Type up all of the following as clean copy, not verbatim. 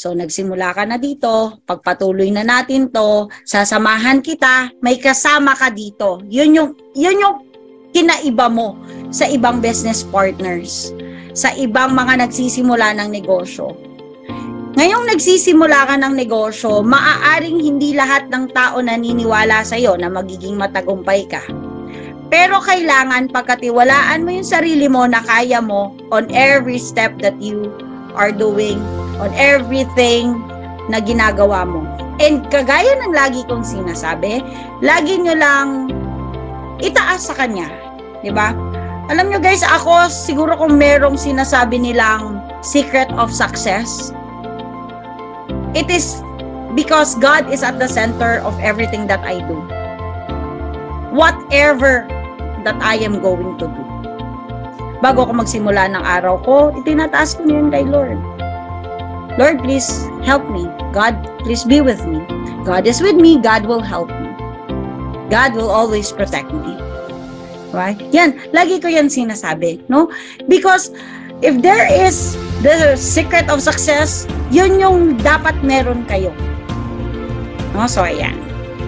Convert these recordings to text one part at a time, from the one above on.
So, nagsimula ka na dito, pagpatuloy na natin to, sasamahan kita, may kasama ka dito. Yun yung kinaiba mo sa ibang business partners, sa ibang mga nagsisimula ng negosyo. Ngayong nagsisimula ka ng negosyo, maaaring hindi lahat ng tao naniniwala sa'yo na magiging matagumpay ka. Pero kailangan pagkatiwalaan mo yung sarili mo na kaya mo on every step that you are doing, on everything na ginagawa mo. And kagaya ng lagi kong sinasabi, lagi nyo lang itaas sa Kanya. Diba? Alam nyo guys, ako siguro kung merong sinasabi nilang secret of success, it is because God is at the center of everything that I do. Whatever that I am going to do. Bago ako magsimula ng araw ko, itinataas ko niyan kay Lord. Lord, please help me. God, please be with me. God is with me. God will help me. God will always protect me. Right? Yan, lagi ko yan sinasabi, no? Because if there is the secret of success, yun yung dapat meron kayo. No? So, ayan.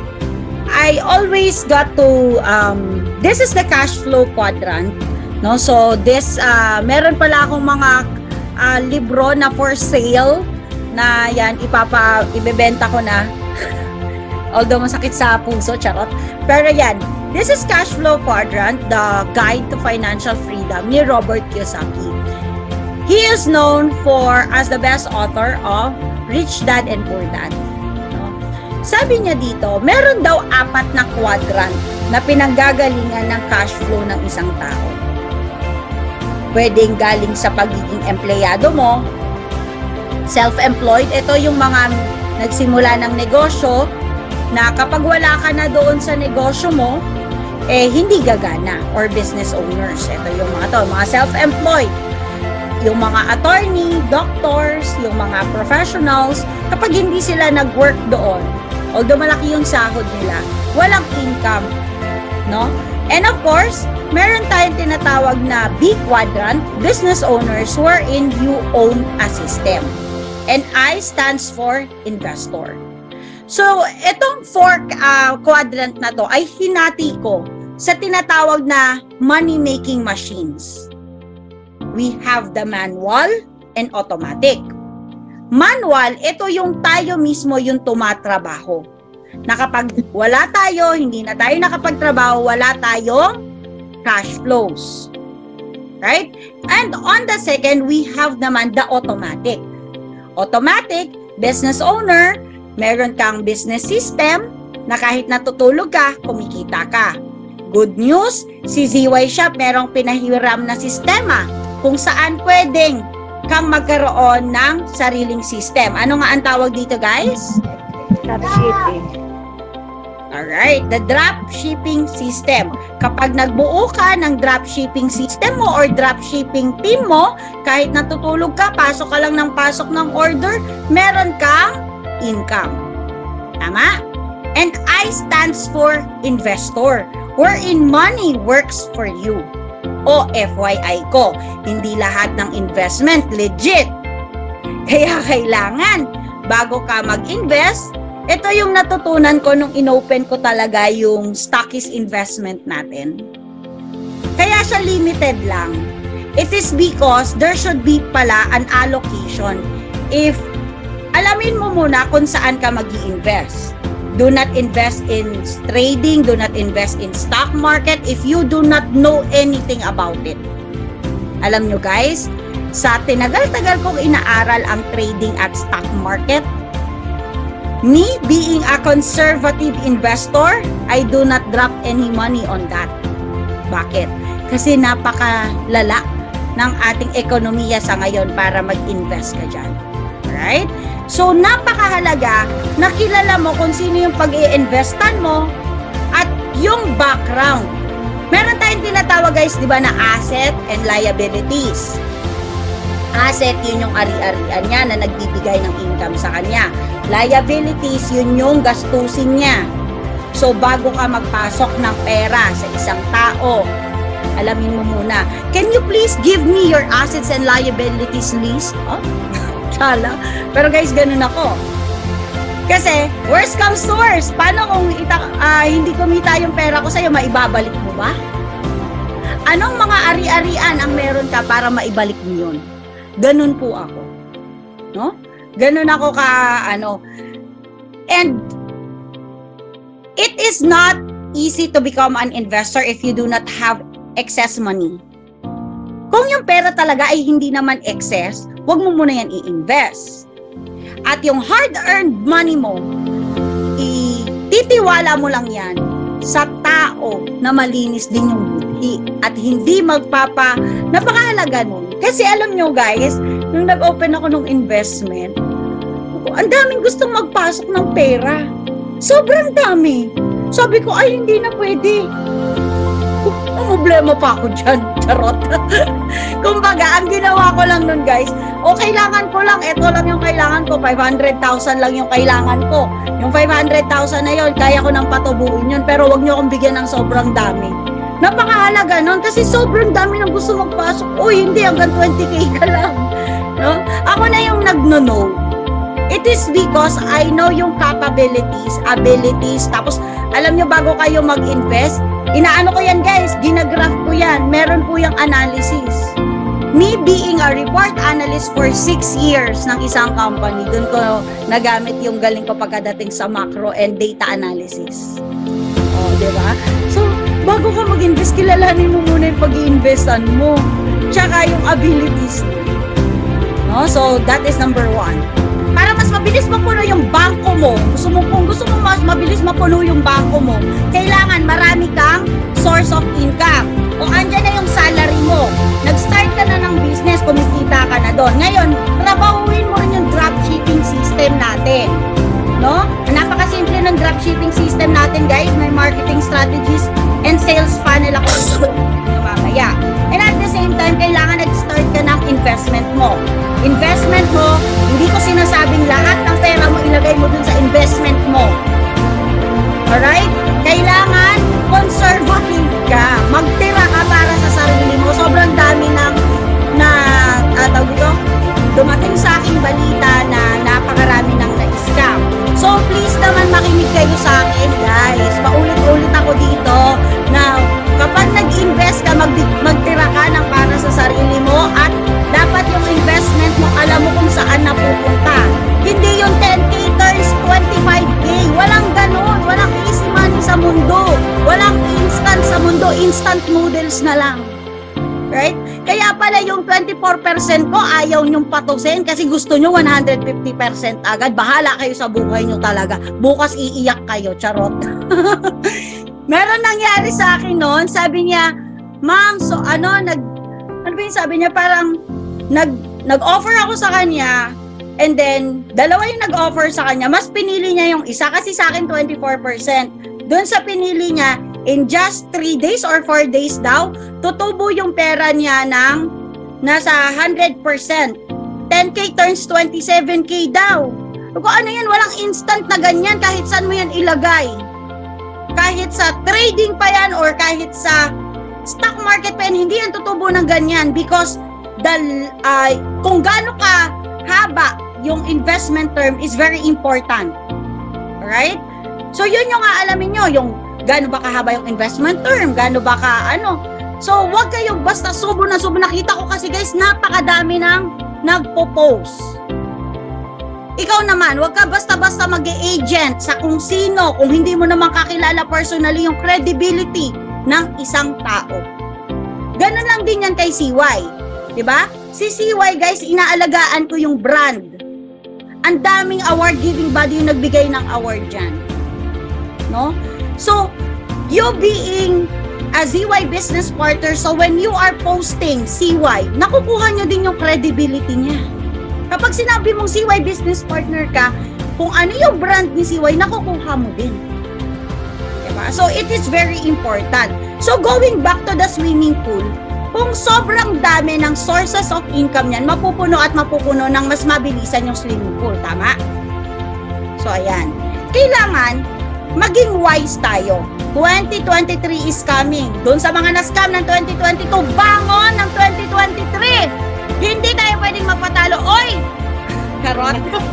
I always got to, this is the cash flow quadrant, no? So, this, meron pala akong mga libro na for sale, na yan, ibebenta ko na. Although masakit sa puso, charot. Pero yan, this is Cash Flow Quadrant, the Guide to Financial Freedom ni Robert Kiyosaki. He is known as the best author of Rich Dad and Poor Dad. Sabi niya dito, meron daw 4 na quadrant na pinanggagalingan ng cash flow ng isang tao. Pwedeng galing sa pagiging empleyado mo, self-employed, ito yung mga nagsimula ng negosyo na kapag wala ka na doon sa negosyo mo, hindi gagana, or business owners. Ito yung mga self-employed. Yung mga attorney, doctors, yung mga professionals, kapag hindi sila nag-work doon, although malaki yung sahod nila, walang income, no? And of course, meron tayong tinatawag na B quadrant, business owners, wherein you own a system. And I stands for investor. So, itong 4 quadrant na to ay hinati ko sa tinatawag na money-making machines. We have the manual and automatic. Manual, ito yung tayo mismo yung tumatrabaho. Na kapag wala tayo, hindi na tayo nakapagtrabaho, wala tayong cash flows. Right? And on the second, we have naman the automatic. Automatic, business owner, meron kang business system na kahit natutulog ka, kumikita ka. Good news, si ZY Shop merong pinahiram na sistema kung saan pwedeng kang magkaroon ng sariling system. Ano nga ang tawag dito, guys? Dropshipping. Alright, the dropshipping system. Kapag nagbuo ka ng dropshipping system mo or dropshipping team mo, kahit natutulog ka, pasok ka lang ng pasok ng order, meron kang income. Tama? And I stands for investor, wherein money works for you. O FYI ko, hindi lahat ng investment legit. Kaya kailangan, bago ka mag-invest, ito yung natutunan ko nung inopen ko talaga yung stockist investment natin. Kaya siya limited lang. It is because there should be pala an allocation. If alamin mo muna kung saan ka mag-i-invest. Do not invest in trading, do not invest in stock market if you do not know anything about it. Alam nyo guys, sa tinagal-tagal kong inaaral ang trading at stock market, me being a conservative investor, I do not drop any money on that. Bakit? Kasi napakalala ng ating ekonomiya sa ngayon para mag-invest ka dyan. Alright? So, napakahalaga na kilala mo kung sino yung pag-i-investan mo at yung background. Meron tayong tinatawag guys, di ba, na asset and liabilities. Asset, yun yung ari-arian niya na nagbibigay ng income sa kanya. Liabilities, yun yung gastusin niya. So, bago ka magpasok ng pera sa isang tao, alamin mo muna, can you please give me your assets and liabilities list? Oh? Samantala. Pero guys, ganun ako. Kasi, worst comes to worst. Paano kung hindi kumita yung pera ko sa'yo, maibabalik mo ba? Anong mga ari-arian ang meron ka para maibalik mo yun? Ganun po ako. No? Ganun ako And it is not easy to become an investor if you do not have excess money. Kung yung pera talaga ay hindi naman excess, huwag mo muna yan i-invest. At yung hard-earned money mo, ititiwala mo lang yan sa tao na malinis din yung buti at hindi napakahalaga nun. Kasi alam nyo guys, nung nag-open ako ng investment, ang daming gustong magpasok ng pera. Sobrang dami. Sabi ko, ay hindi na pwede. Problema pa ako dyan, charot. Kumbaga, ang ginawa ko lang nun guys, kailangan ko lang, eto lang yung kailangan ko, 500,000 lang yung kailangan ko. Yung 500,000 na yun, kaya ko nang patubuin yun, pero wag nyo akong bigyan ng sobrang dami. Napakahalaga nun, kasi sobrang dami nang gusto magpasok. Uy, hindi, hanggang 20k ka lang. No? Ako na yung nagno-know. It is because I know yung abilities, tapos alam nyo bago kayo mag-invest, inaano ko yan guys, ginagraph ko yan, meron po yung analysis. Me being a report analyst for 6 years ng isang company, dun ko nagamit yung galing ko pagkadating sa macro and data analysis. Diba? So, bago ka mag-invest, kilalanin mo muna yung pag-i-investan mo, tsaka yung abilities. No? So, that is number 1. Para mas mabilis mapuno yung bangko mo, kung gusto mo mas mabilis mapuno yung bangko mo, kailangan marami kang source of income. O andyan na yung salary mo, nag-start ka na ng business, kumikita ka na doon. Ngayon, trabahuin mo rin yung dropshipping system natin. No? Napakasimple ng dropshipping system natin guys, may marketing strategies and sales funnel ako mamaya. And at the same time, kailangan nag-start ka ng investment mo. Investment mo, hindi ko sinasabing lahat ng pera mo ilagay mo dun sa investment mo. Alright? Kailangan conservative ka. Magtira ka para sa sarili mo. Sobrang dami dumating sa aking balita na napakarami ng na-scam. So please naman makinig kayo sa akin guys. Paulit-ulit ako dito na kapag nag-invest ka, magtira ka ng para sa sarili mo at dapat yung investment mo, alam mo kung saan napupunta. Hindi yung 10k turns 25k. Walang ganun. Walang easy money sa mundo. Walang instant sa mundo. Instant noodles na lang. Right? Kaya pala yung 24% ko ayaw nyong patusin kasi gusto nyo 150% agad. Bahala kayo sa buhay nyo talaga. Bukas iiyak kayo. Charot. Meron nangyari sa akin noon. Sabi niya, ma'am, so ano ba yung sabi niya? Parang nag-offer ako sa kanya and then dalawa yung nag-offer sa kanya. Mas pinili niya yung isa kasi sa akin 24%. Doon sa pinili niya, in just 3 days or 4 days daw, tutubo yung pera niya ng nasa 100%. 10k turns 27k daw. Kung ano yan, walang instant na ganyan kahit saan mo yan ilagay. Kahit sa trading pa yan or kahit sa stock market pa yan, hindi yan tutubo ng ganyan because kung gaano ka haba yung investment term is very important. Alright? So yun yung aalamin nyo, yung gaano ba kahaba yung investment term, gaano ba ka So wag kayo basta subo na subo. Nakita ko kasi guys, napakadami ng nagpo-post. Ikaw naman, wag ka basta-basta mag-e-agent sa kung sino, kung hindi mo naman kakilala personally yung credibility ng isang tao. Ganun lang din yan kay CY. Diba? Si CY guys, inaalagaan ko yung brand. Ang daming award-giving body yung nagbigay ng award dyan. No? So, you being a ZY business partner, so when you are posting CY, nakukuha nyo din yung credibility niya. Kapag sinabi mong CY business partner ka, kung ano yung brand ni CY, nakukuha mo din. Diba? So, it is very important. So, going back to the swimming pool, kung sobrang dami ng sources of income niyan, mapupuno at mapupuno ng mas mabilisan yung swimming pool. Tama? So, ayan. Kailangan maging wise tayo. 2023 is coming. Doon sa mga na-scam ng 2022, bangon ng 2023. Hindi tayo pwedeng magpatalo. Oy! Charot.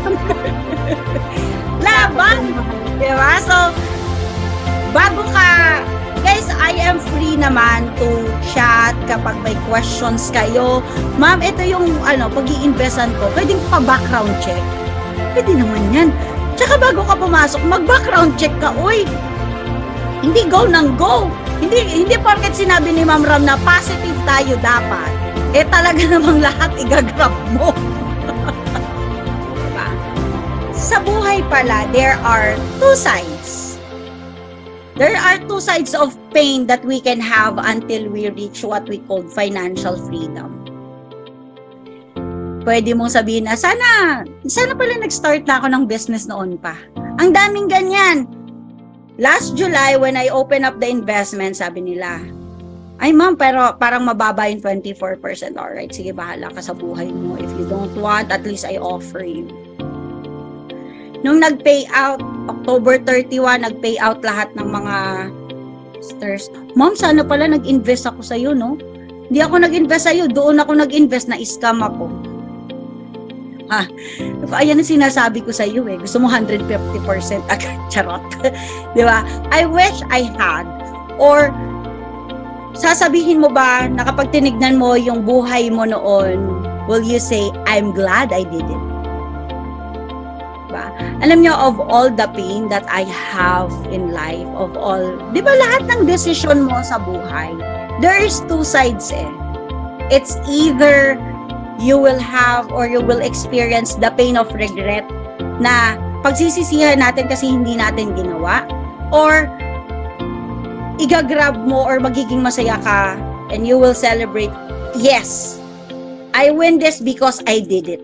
Laban! Diba? So, bago ka, guys, I am free naman to chat kapag may questions kayo. Ma'am, ito yung pag-i-investan ko. Pwedeng pa background check. Pwede naman yan. Tsaka bago ka pumasok, mag-background check ka. Uy, hindi go nang go. Hindi porket sinabi ni Ma'am Ram na positive tayo dapat. Talaga namang lahat igagrab mo. Diba? Sa buhay pala, there are two sides. There are two sides of pain that we can have until we reach what we call financial freedom. Pwede mong sabihin na, sana pala nag-start na ako ng business noon pa. Ang daming ganyan. Last July, when I open up the investment, sabi nila, ay ma'am, pero parang mababa yung 24%. Alright, sige, bahala ka sa buhay mo. If you don't want, at least I offer you. Nung nag-pay out, October 31, nag-pay out lahat ng mga stars. Ma'am, sana pala nag-invest ako sa'yo, no? Hindi ako nag-invest sa'yo. Doon ako nag-invest, na-scam ako. Ayan ang sinasabi ko sa'yo eh. Gusto mo 150% agad. Charot. Di ba? I wish I had. Or, sasabihin mo ba na kapag tinignan mo yung buhay mo noon, will you say, I'm glad I did it? Diba? Alam nyo, of all the pain that I have in life, of all, di ba lahat ng decision mo sa buhay, there is two sides eh. It's either you will have or you will experience the pain of regret na pagsisisihan natin kasi hindi natin ginawa, or igagrab mo or magiging masaya ka and you will celebrate, yes, I win this because I did it.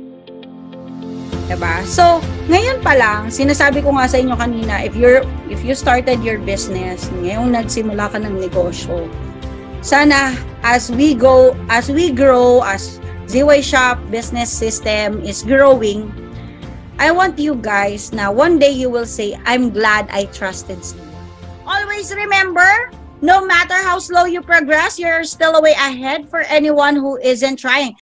Diba? So, ngayon pa lang, sinasabi ko nga sa inyo kanina, if you started your business, ngayong nagsimula ka ng negosyo, sana as we grow, as ZY Shop business system is growing, I want you guys na one day you will say, I'm glad I trusted you. Always remember, no matter how slow you progress, you're still a way ahead for anyone who isn't trying.